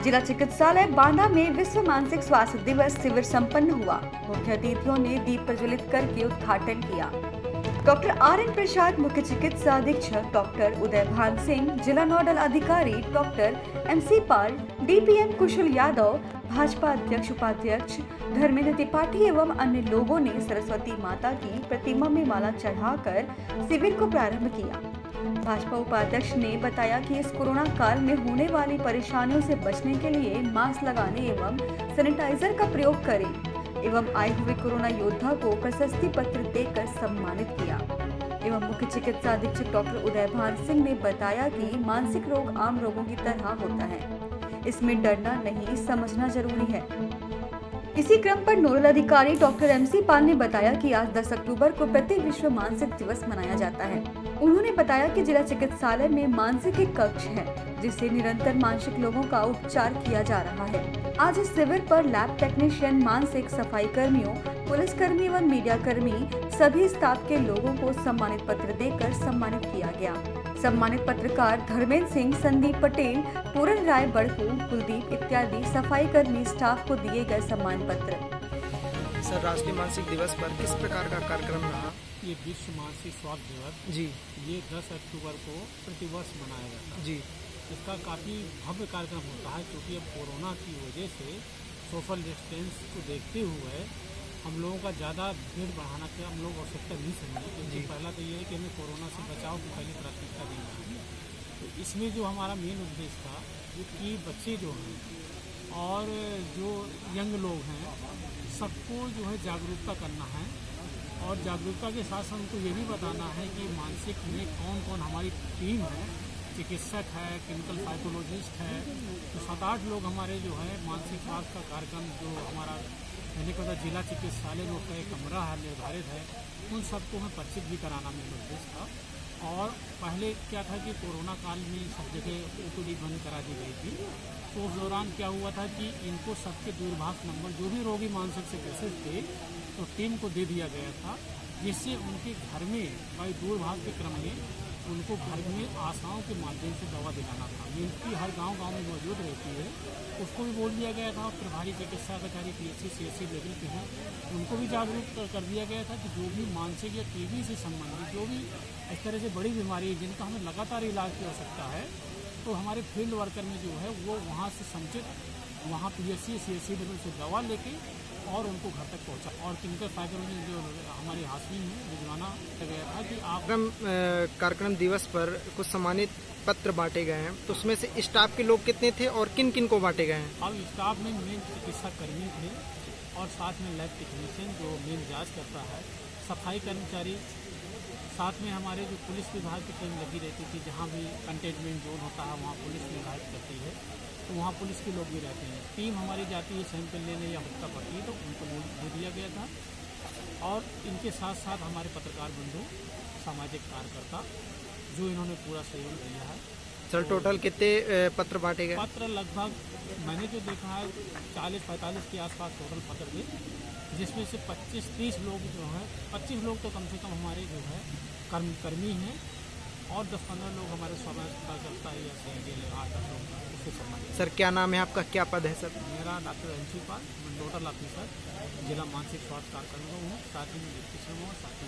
जिला चिकित्सालय बांदा में विश्व मानसिक स्वास्थ्य दिवस शिविर संपन्न हुआ। मुख्य अतिथियों ने दीप प्रज्वलित करके उद्घाटन किया। डॉक्टर RN प्रसाद, मुख्य चिकित्सा अधीक्षक डॉक्टर उदय भान सिंह, जिला नोडल अधिकारी doctor MC Pal, DPM Kushal Yadav, Bhajpa अध्यक्ष उपाध्यक्ष धर्मेंद्र त्रिपाठी एवं अन्य लोगों ने सरस्वती माता की प्रतिमा में माला चढ़ाकर शिविर को प्रारंभ किया। भाजपा उपाध्यक्ष ने बताया कि इस कोरोना काल में होने वाली परेशानियों से बचने के लिए मास्क लगाने एवं सैनिटाइजर का प्रयोग करें एवं आए हुए कोरोना योद्धा को प्रशस्ति पत्र देकर सम्मानित किया। एवं मुख्य चिकित्सा अधीक्षक डॉक्टर उदय भान सिंह ने बताया कि मानसिक रोग आम रोगों की तरह होता है, इसमें डरना नहीं, समझना जरूरी है। इसी क्रम पर नोडल अधिकारी डॉक्टर MC पाल ने बताया कि आज 10 अक्टूबर को प्रति विश्व मानसिक दिवस मनाया जाता है। उन्होंने बताया कि जिला चिकित्सालय में मानसिक एक कक्ष है, जिससे निरंतर मानसिक लोगों का उपचार किया जा रहा है। आज इस शिविर पर लैब टेक्नीशियन, मानसिक सफाई कर्मियों, पुलिसकर्मी एवं मीडिया कर्मी सभी स्टाफ के लोगों को सम्मानित पत्र देकर सम्मानित किया गया। सम्मानित पत्रकार धर्मेंद्र सिंह, संदीप पटेल, पूरन राय बड़कू, कुलदीप इत्यादि सफाई कर्मी स्टाफ को दिए गए सम्मान पत्र। सर, राष्ट्रीय मानसिक दिवस पर किस प्रकार का कार्यक्रम रहा? ये विश्व मानसिक स्वास्थ्य दिवस जी, ये 10 अक्टूबर को प्रतिवर्ष मनाया जाता है जी। इसका काफ़ी भव्य कार्यक्रम होता है, क्योंकि अब कोरोना की वजह से सोशल डिस्टेंस को देखते हुए हम लोगों का ज़्यादा भीड़ बढ़ाना की हम लोग आवश्यकता नहीं समझे, क्योंकि पहला तो ये है कि हमें कोरोना से बचाव की पहले प्राथमिकता देना है। तो इसमें जो हमारा मेन उद्देश्य था कि बच्चे जो हैं और जो यंग लोग हैं सबको जो है जागरूकता करना है, और जागरूकता के साथ साथ उनको ये भी बताना है कि मानसिक में कौन कौन हमारी टीम है, चिकित्सक है, क्लिनिकल साइकोलॉजिस्ट है, तो 7-8 लोग हमारे जो है मानसिक स्वास्थ्य का कार्यक्रम जो हमारा मैंने कहा जिला चिकित्सालय में उसका एक कमरा है निर्धारित है, उन सबको हमें परिचित भी कराना मेरा उद्देश्य था। और पहले क्या था कि कोरोना काल में सब जगह OPD बंद करा दी गई थी, तो उस दौरान क्या हुआ था कि इनको सबके दूरभाष नंबर जो भी रोगी मानसिक से ग्रसित थे तो टीम को दे दिया गया था, जिससे उनके घर में भाई दूरभाष के क्रम में उनको घर में आशाओं के माध्यम से दवा दिलाना था। मिलती हर गांव में मौजूद रहती है, उसको भी बोल दिया गया था। प्रभारी चिकित्सा अधिकारी PHC CHC लेवल के हैं, उनको भी जागरूक कर दिया गया था कि जो भी मानसिक या TB से संबंधित जो भी इस तरह से बड़ी बीमारी है जिनका हमें लगातार इलाज की आवश्यकता है, तो हमारे फील्ड वर्कर में जो है वो वहाँ से समुचित वहाँ PHC CHC लेवल से दवा लेके और उनको घर तक पहुंचा। और क्लिनिकल साइकोलॉजी जो हमारी हाशमी में भिजवाना गया था कि आप कार्यक्रम दिवस पर कुछ सम्मानित पत्र बांटे गए हैं, तो उसमें से स्टाफ के लोग कितने थे और किन किन को बांटे गए हैं? अब स्टाफ में मेन चिकित्सा कर्मी थे और साथ में लैब टेक्नीशियन जो मेन जाँच करता है, सफाई कर्मचारी, साथ में हमारे जो पुलिस विभाग की टीम लगी रहती थी, जहाँ भी कंटेनमेंट जोन होता है वहाँ पुलिस निर्धारित करती है, तो वहाँ पुलिस के लोग भी रहते हैं। टीम हमारी जाती है सैंपल लेने या हुक्का पड़ती है, तो उनको दे दिया गया था। और इनके साथ साथ हमारे पत्रकार बंधु, सामाजिक कार्यकर्ता जो इन्होंने पूरा सहयोग दिया है। सर, टोटल कितने पत्र बांटे गए? पत्र लगभग मैंने जो देखा है 40-45 के आसपास टोटल पत्र थे, जिसमें से 25-30 लोग जो है 25 लोग तो कम से कम हमारे जो है कर्मी हैं, और 10-15 लोग हमारे समाज कार्यकर्ता या CID 8-10 लोग उससे सम्मानित। सर, क्या नाम है आपका, क्या पद है सर? मेरा doctor MC Pal, nodal officer जिला मानसिक स्वास्थ्य कार्यक्रम हूँ, साथ ही में डिप्टी श्रम और साथ